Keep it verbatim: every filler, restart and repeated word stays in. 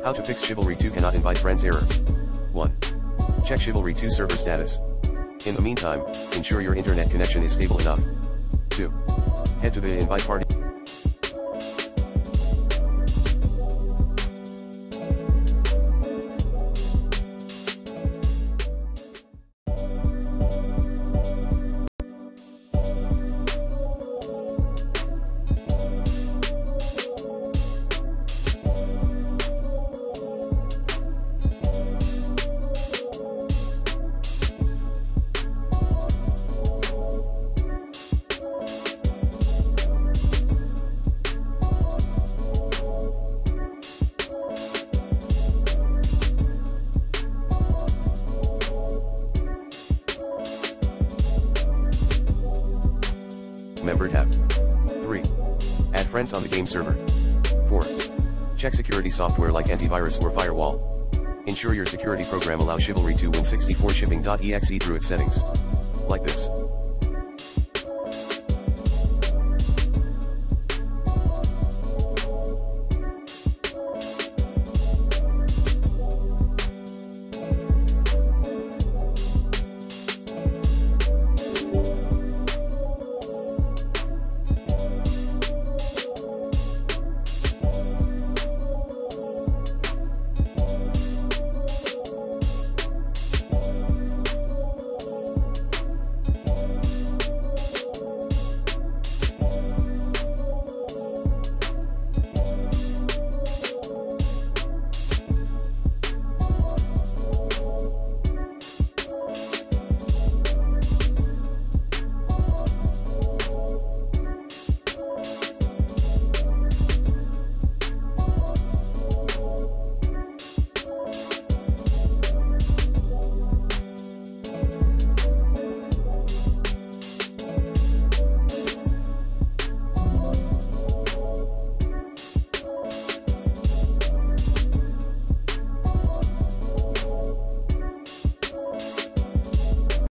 How to fix Chivalry two cannot invite friends error. one. Check Chivalry two server status. In the meantime, ensure your internet connection is stable enough. two. Head to the invite party. Member tab. three. Add friends on the game server. four. Check security software like antivirus or firewall. Ensure your security program allows Chivalry to win sixty-four shipping dot E X E through its settings. Like this.